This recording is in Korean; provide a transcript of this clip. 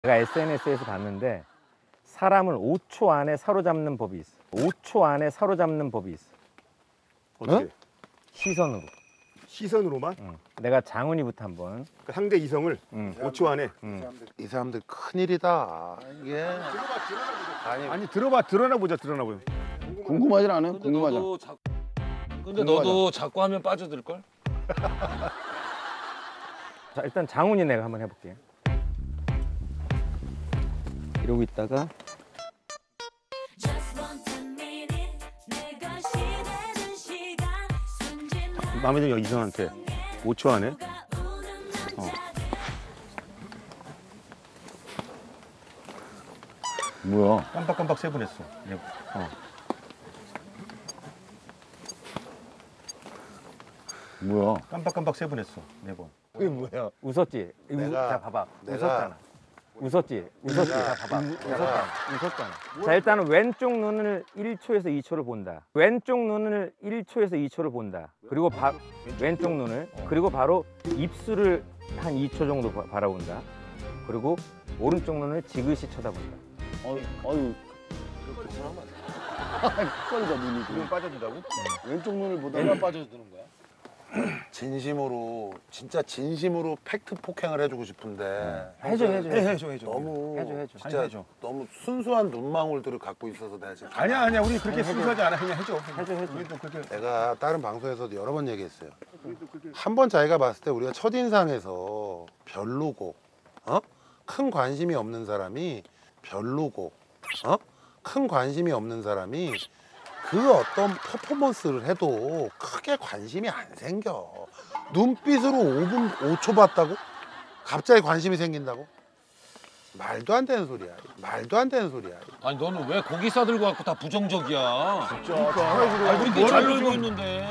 제가 SNS에서 봤는데 사람을 5초 안에 사로잡는 법이 있어. 5초 안에 사로잡는 법이 있어. 어떻게? 시선으로. 시선으로만? 응. 내가 장훈이부터 한번. 그 상대 이성을 5초 안에. 이 사람들 큰일이다. 이게 아니 들어봐, 드러나 보자. 궁금하진 않아요? 궁금하잖아. 근데 너도 자꾸 하면 빠져들 걸? 자, 일단 장훈이 내가 한번 해볼게. 이러고 있다가 마음에 드는 이성한테 5초 안에. 뭐야? 깜빡깜빡 세분했어. 뭐야? 깜빡깜빡 세분했어. 4번. 그게 뭐야? 웃었지? 내가- 자, 봐봐. 내가- 웃었잖아. 웃었지? 자, 봐봐. 웃었잖아. 자, 일단은 왼쪽 눈을 1초에서 2초를 본다. 왼쪽 눈을 1초에서 2초를 본다. 그리고 왼쪽 눈을, 그리고 바로 입술을 한 2초 정도 바라본다. 그리고 오른쪽 눈을 지그시 쳐다본다. 어유. 헷갈리다 눈이. 지금 빠져준다고? 왼쪽 눈을 보다가 빠져드는 거야? 진심으로 진짜 진심으로 팩트 폭행을 해주고 싶은데 해줘. 너무 해줘. 진짜 아니, 해줘. 너무 순수한 눈망울들을 갖고 있어서 내가 지금 아니야. 우리 그렇게 순수하지 않아. 그냥 해줘. 해줘. 우리도 그렇게. 내가 다른 방송에서도 여러 번 얘기했어요. 한 번 자기가 봤을 때 우리가 첫인상에서 별로고 큰 관심이 없는 사람이 별로고 큰 관심이 없는 사람이 그 어떤 퍼포먼스를 해도 크게 관심이 안 생겨. 눈빛으로 5초 봤다고? 갑자기 관심이 생긴다고? 말도 안 되는 소리야. 아니 너는 왜 고기 싸들고 갖고 다 부정적이야? 진짜. 아니 우리 잘 놀고 있는데.